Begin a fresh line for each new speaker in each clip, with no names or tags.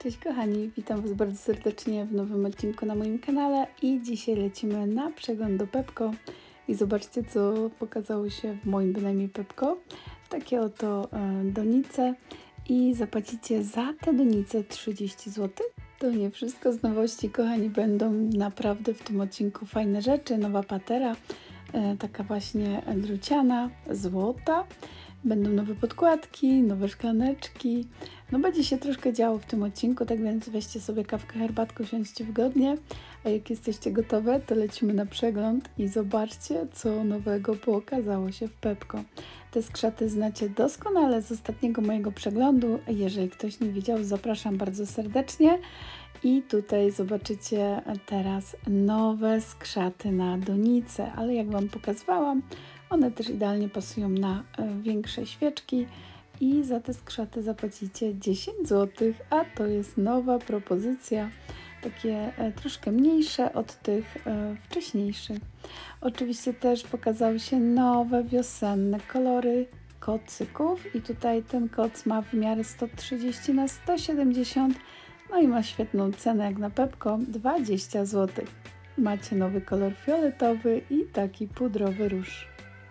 Cześć kochani, witam Was bardzo serdecznie w nowym odcinku na moim kanale i dzisiaj lecimy na przegląd do Pepco i zobaczcie, co pokazało się w moim bynajmniej Pepco. Takie oto donice i zapłacicie za te donice 30 zł. To nie wszystko z nowości, kochani, będą naprawdę w tym odcinku fajne rzeczy. Nowa patera, taka właśnie druciana, złota. Będą nowe podkładki, nowe szklaneczki. No będzie się troszkę działo w tym odcinku, tak więc weźcie sobie kawkę, herbatkę, usiądźcie wygodnie. A jak jesteście gotowe, to lecimy na przegląd i zobaczcie, co nowego pokazało się w Pepco. Te skrzaty znacie doskonale z ostatniego mojego przeglądu. Jeżeli ktoś nie widział, zapraszam bardzo serdecznie. I tutaj zobaczycie teraz nowe skrzaty na donice, ale jak Wam pokazywałam, one też idealnie pasują na większe świeczki i za te skrzaty zapłacicie 10 zł, a to jest nowa propozycja, takie troszkę mniejsze od tych wcześniejszych. Oczywiście też pokazały się nowe wiosenne kolory kocyków i tutaj ten koc ma wymiary 130 na 170, no i ma świetną cenę jak na Pepco, 20 zł. Macie nowy kolor fioletowy i taki pudrowy róż.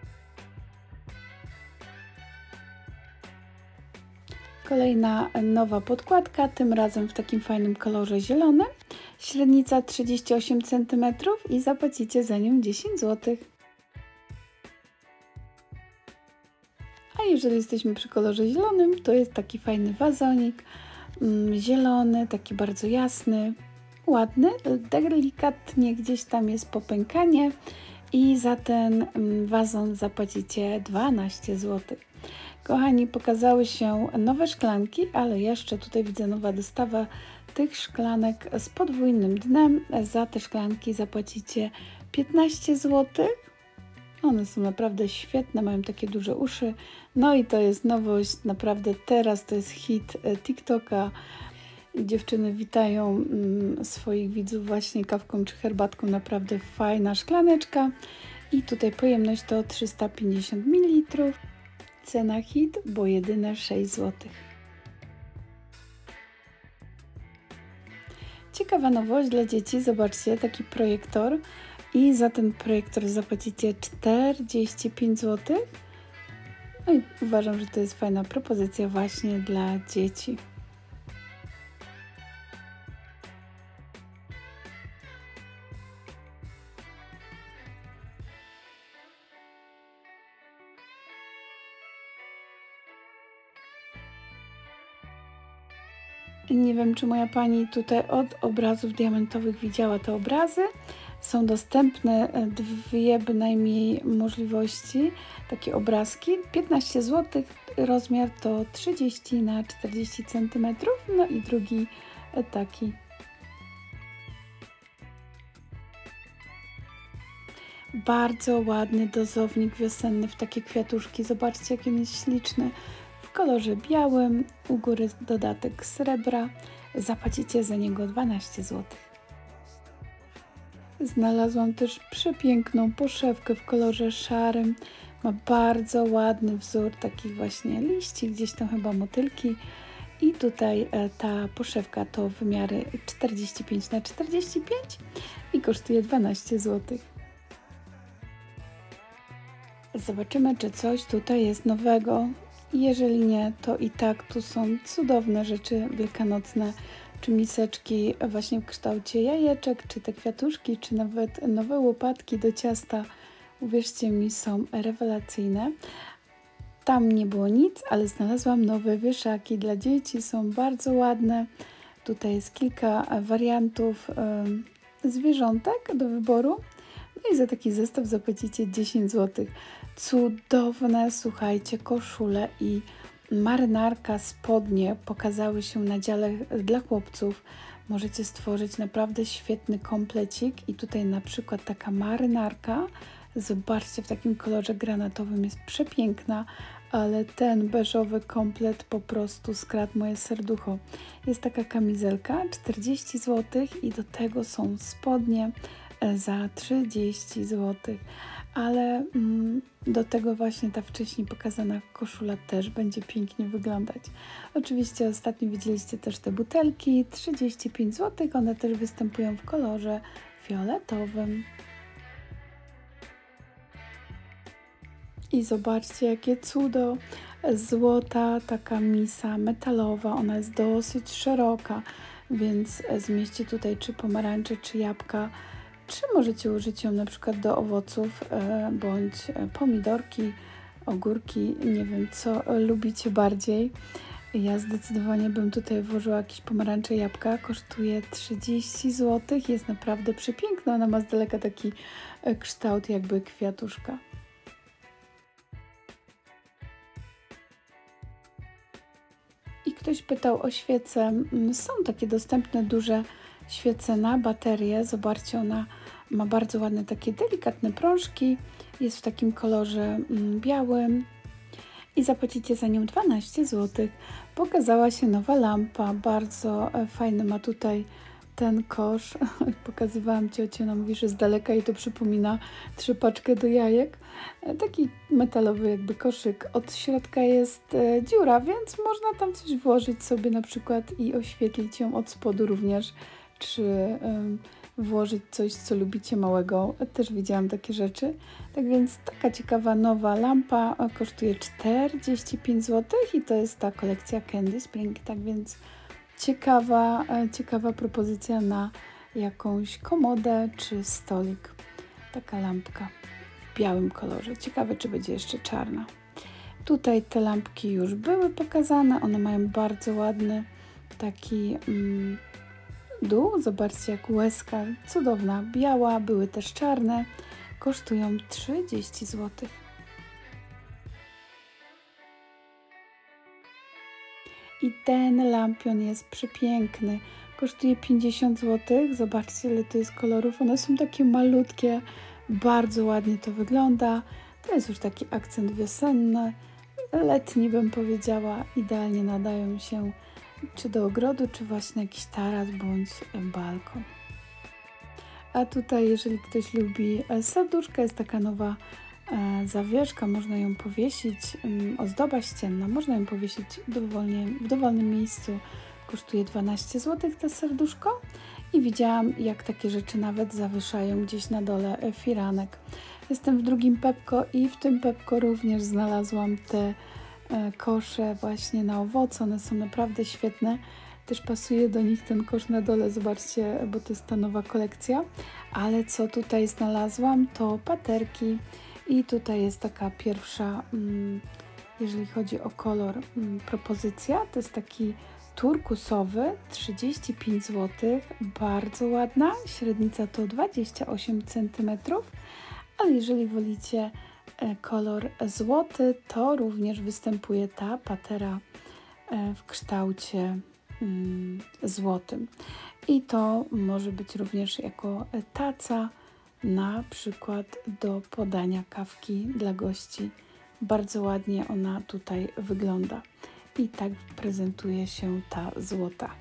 Kolejna nowa podkładka, tym razem w takim fajnym kolorze zielonym. Średnica 38 cm i zapłacicie za nią 10 zł. A jeżeli jesteśmy przy kolorze zielonym, to jest taki fajny wazonik, zielony, taki bardzo jasny, ładny, delikatnie gdzieś tam jest popękanie i za ten wazon zapłacicie 12 zł. Kochani, pokazały się nowe szklanki, ale jeszcze tutaj widzę nowa dostawa tych szklanek z podwójnym dnem. Za te szklanki zapłacicie 15 zł. One są naprawdę świetne, mają takie duże uszy. No i to jest nowość, naprawdę teraz to jest hit TikToka. Dziewczyny witają swoich widzów właśnie kawką czy herbatką, naprawdę fajna szklaneczka. I tutaj pojemność to 350 ml. Cena hit, bo jedyne 6 zł. Ciekawa nowość dla dzieci, zobaczcie, taki projektor i za ten projektor zapłacicie 45 zł. No i uważam, że to jest fajna propozycja właśnie dla dzieci. Nie wiem, czy moja pani tutaj od obrazów diamentowych widziała te obrazy. Są dostępne dwie bynajmniej możliwości, takie obrazki. 15 zł, rozmiar to 30 na 40 cm, no i drugi taki. Bardzo ładny dozownik wiosenny w takie kwiatuszki. Zobaczcie, jaki on jest śliczny. W kolorze białym, u góry dodatek srebra, zapłacicie za niego 12 zł. Znalazłam też przepiękną poszewkę w kolorze szarym, ma bardzo ładny wzór takich właśnie liści, gdzieś tam chyba motylki i tutaj ta poszewka to wymiary 45 na 45 i kosztuje 12 zł. Zobaczymy, czy coś tutaj jest nowego. Jeżeli nie, to i tak tu są cudowne rzeczy wielkanocne, czy miseczki właśnie w kształcie jajeczek, czy te kwiatuszki, czy nawet nowe łopatki do ciasta. Uwierzcie mi, są rewelacyjne. Tam nie było nic, ale znalazłam nowe wieszaki dla dzieci, są bardzo ładne. Tutaj jest kilka wariantów zwierzątek do wyboru. No i za taki zestaw zapłacicie 10 zł. Cudowne, słuchajcie, koszule i marynarka, spodnie pokazały się na dziale dla chłopców. Możecie stworzyć naprawdę świetny komplecik i tutaj na przykład taka marynarka, zobaczcie, w takim kolorze granatowym jest przepiękna, ale ten beżowy komplet po prostu skradł moje serducho. Jest taka kamizelka, 40 zł i do tego są spodnie za 30 zł. Ale do tego właśnie ta wcześniej pokazana koszula też będzie pięknie wyglądać. Oczywiście ostatnio widzieliście też te butelki, 35 zł, one też występują w kolorze fioletowym. I zobaczcie, jakie cudo, złota taka misa metalowa, ona jest dosyć szeroka, więc zmieści tutaj czy pomarańcze, czy jabłka, czy możecie użyć ją na przykład do owoców, bądź pomidorki, ogórki, nie wiem co lubicie bardziej. Ja zdecydowanie bym tutaj włożyła jakieś pomarańcze, jabłka, kosztuje 30 zł, jest naprawdę przepiękna, ona ma z daleka taki kształt jakby kwiatuszka. I ktoś pytał o świece. Są takie dostępne duże świece na baterię. Zobaczcie, ona ma bardzo ładne takie delikatne prążki. Jest w takim kolorze białym i zapłacicie za nią 12 zł. Pokazała się nowa lampa, bardzo fajny ma tutaj ten kosz. Pokazywałam cioci, ona mówi, że z daleka jej to przypomina trzepaczkę do jajek. Taki metalowy jakby koszyk. Od środka jest dziura, więc można tam coś włożyć sobie na przykład i oświetlić ją od spodu również, czy włożyć coś, co lubicie małego. Też widziałam takie rzeczy. Tak więc taka ciekawa nowa lampa kosztuje 45 zł i to jest ta kolekcja Candy Spring. Tak więc ciekawa propozycja na jakąś komodę czy stolik. Taka lampka w białym kolorze. Ciekawe, czy będzie jeszcze czarna. Tutaj te lampki już były pokazane. One mają bardzo ładny taki dół. Zobaczcie, jak łezka cudowna, biała. Były też czarne. Kosztują 30 zł. I ten lampion jest przepiękny. Kosztuje 50 zł. Zobaczcie, ile to jest kolorów. One są takie malutkie. Bardzo ładnie to wygląda. To jest już taki akcent wiosenny. Letni bym powiedziała. Idealnie nadają się czy do ogrodu, czy właśnie jakiś taras, bądź balkon. A tutaj, jeżeli ktoś lubi serduszka, jest taka nowa zawieszka, można ją powiesić, ozdoba ścienna, można ją powiesić w dowolnym miejscu. Kosztuje 12 zł to serduszko i widziałam, jak takie rzeczy nawet zawieszają gdzieś na dole firanek. Jestem w drugim Pepco i w tym Pepco również znalazłam te kosze właśnie na owoce. One są naprawdę świetne. Też pasuje do nich ten kosz na dole, zobaczcie, bo to jest ta nowa kolekcja. Ale co tutaj znalazłam, to paterki. I tutaj jest taka pierwsza, jeżeli chodzi o kolor, propozycja. To jest taki turkusowy, 35 zł. Bardzo ładna. Średnica to 28 cm. Ale jeżeli wolicie kolor złoty, to również występuje ta patera w kształcie złotym. I to może być również jako taca, na przykład do podania kawki dla gości. Bardzo ładnie ona tutaj wygląda. I tak prezentuje się ta złota.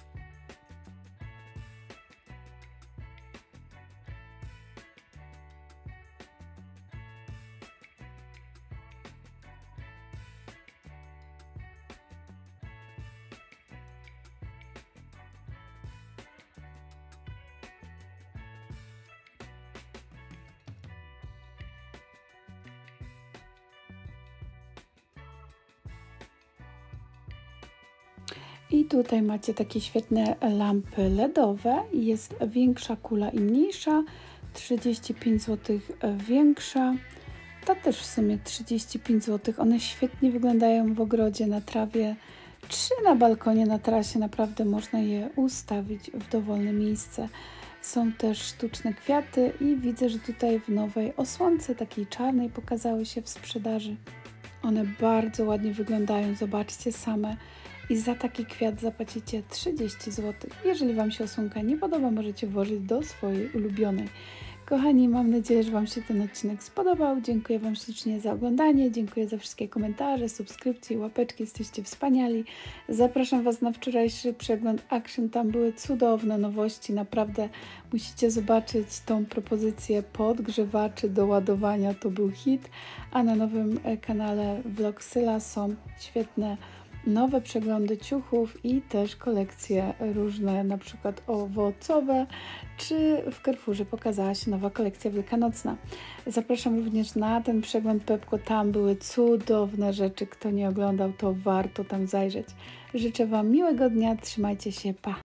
I tutaj macie takie świetne lampy LEDowe. Jest większa kula i mniejsza. 35 zł większa. Ta też w sumie 35 zł. One świetnie wyglądają w ogrodzie, na trawie czy na balkonie, na tarasie. Naprawdę można je ustawić w dowolne miejsce. Są też sztuczne kwiaty i widzę, że tutaj w nowej osłonce takiej czarnej pokazały się w sprzedaży. One bardzo ładnie wyglądają. Zobaczcie same. I za taki kwiat zapłacicie 30 zł. Jeżeli Wam się osłonka nie podoba, możecie włożyć do swojej ulubionej. Kochani, mam nadzieję, że Wam się ten odcinek spodobał. Dziękuję Wam ślicznie za oglądanie, dziękuję za wszystkie komentarze, subskrypcje, łapeczki, jesteście wspaniali. Zapraszam Was na wczorajszy przegląd Action, tam były cudowne nowości, naprawdę musicie zobaczyć tą propozycję podgrzewaczy do ładowania, to był hit, a na nowym kanale Vlogsyla są świetne nowe przeglądy ciuchów i też kolekcje różne, na przykład owocowe, czy w Carrefourze pokazała się nowa kolekcja wielkanocna. Zapraszam również na ten przegląd Pepko, tam były cudowne rzeczy, kto nie oglądał, to warto tam zajrzeć. Życzę Wam miłego dnia, trzymajcie się, pa!